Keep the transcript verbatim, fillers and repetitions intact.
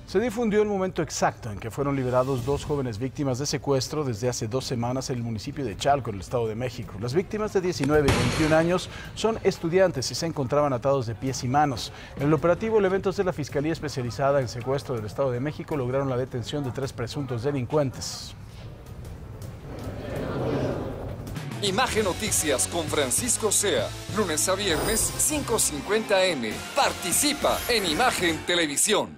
Se difundió el momento exacto en que fueron liberados dos jóvenes víctimas de secuestro desde hace dos semanas en el municipio de Chalco, en el Estado de México. Las víctimas de diecinueve y veintiún años son estudiantes y se encontraban atados de pies y manos. En el operativo, elementos de la Fiscalía Especializada en Secuestro del Estado de México lograron la detención de tres presuntos delincuentes. Imagen Noticias con Francisco Sea, lunes a viernes, cinco cincuenta eme. Participa en Imagen Televisión.